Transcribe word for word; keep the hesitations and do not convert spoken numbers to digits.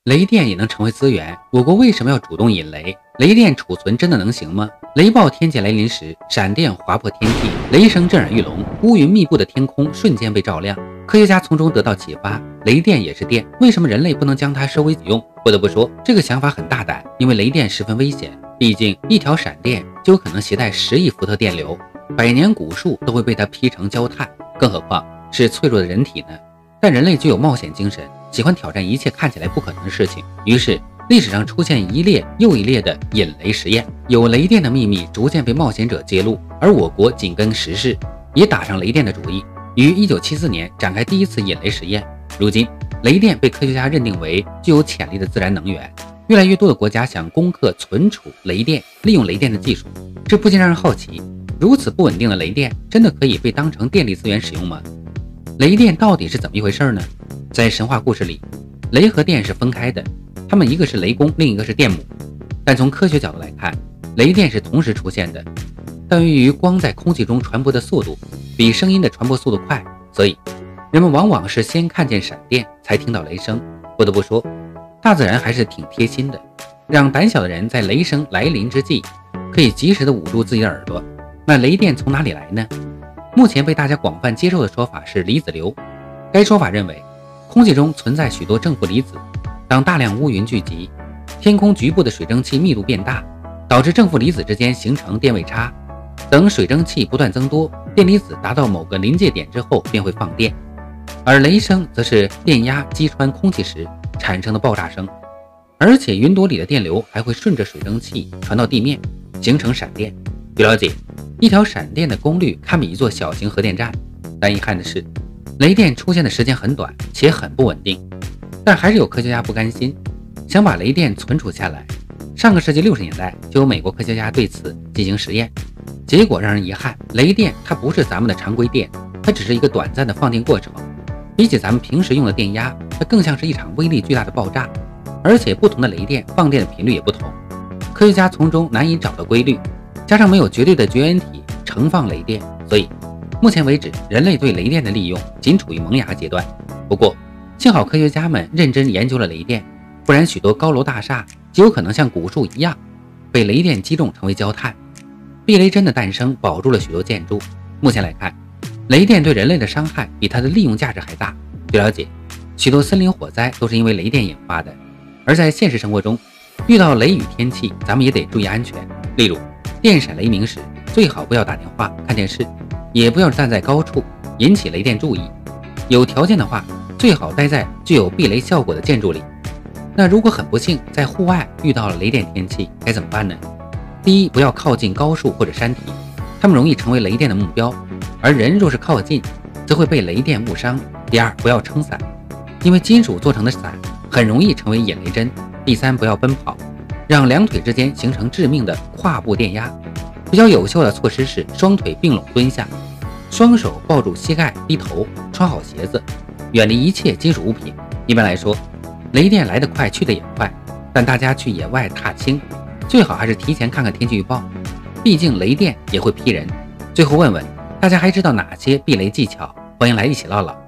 雷电也能成为资源，我国为什么要主动引雷？雷电储存真的能行吗？雷暴天气来临时，闪电划破天际，雷声震耳欲聋，乌云密布的天空瞬间被照亮。科学家从中得到启发，雷电也是电，为什么人类不能将它收为己用？不得不说，这个想法很大胆，因为雷电十分危险，毕竟一条闪电就有可能携带十亿伏特电流，百年古树都会被它劈成焦炭，更何况是脆弱的人体呢？但人类具有冒险精神，喜欢挑战一切看起来不可能的事情，于是历史上出现一列又一列的引雷实验，有雷电的秘密逐渐被冒险者揭露，而我国紧跟时事，也打上雷电的主意，于一九七四年展开第一次引雷实验。如今雷电被科学家认定为具有潜力的自然能源，越来越多的国家想攻克存储雷电、利用雷电的技术，这不禁让人好奇，如此不稳定的雷电真的可以被当成电力资源使用吗？雷电到底是怎么一回事呢？在神话故事里，雷和电是分开的，它们一个是雷公，另一个是电母。但从科学角度来看，雷电是同时出现的，但由于光在空气中传播的速度比声音的传播速度快，所以人们往往是先看见闪电才听到雷声。不得不说，大自然还是挺贴心的，让胆小的人在雷声来临之际可以及时的捂住自己的耳朵。那雷电从哪里来呢？目前被大家广泛接受的说法是离子流。该说法认为，空气中存在许多正负离子，当大量乌云聚集，天空局部的水蒸气密度变大，导致正负离子之间形成电位差。等水蒸气不断增多，电离子达到某个临界点之后便会放电。而雷声则是电压击穿空气时产生的爆炸声，而且云朵里的电流还会顺着水蒸气传到地面，形成闪电。据了解，一条闪电的功率堪比一座小型核电站。但遗憾的是，雷电出现的时间很短，且很不稳定。但还是有科学家不甘心，想把雷电存储下来。上个世纪六十年代就有美国科学家对此进行实验，结果让人遗憾，雷电它不是咱们的常规电，它只是一个短暂的放电过程。比起咱们平时用的电压，它更像是一场威力巨大的爆炸，而且不同的雷电放电的频率也不同，科学家从中难以找到规律，加上没有绝对的绝缘体盛放雷电，所以目前为止人类对雷电的利用仅处于萌芽阶段。不过幸好科学家们认真研究了雷电，不然许多高楼大厦极有可能像古树一样被雷电击中成为焦炭。避雷针的诞生保住了许多建筑。目前来看，雷电对人类的伤害比它的利用价值还大。据了解，许多森林火灾都是因为雷电引发的。而在现实生活中，遇到雷雨天气，咱们也得注意安全。例如电闪雷鸣时，最好不要打电话、看电视，也不要站在高处引起雷电注意。有条件的话，最好待在具有避雷效果的建筑里。那如果很不幸在户外遇到了雷电天气，该怎么办呢？第一，不要靠近高树或者山体，它们容易成为雷电的目标，而人若是靠近，则会被雷电误伤。第二，不要撑伞，因为金属做成的伞很容易成为引雷针。第三，不要奔跑，让两腿之间形成致命的胯部电压。比较有效的措施是双腿并拢蹲下，双手抱住膝盖，低头，穿好鞋子，远离一切金属物品。一般来说，雷电来得快去得也快，但大家去野外踏青最好还是提前看看天气预报，毕竟雷电也会劈人。最后问问大家还知道哪些避雷技巧？欢迎来一起唠唠。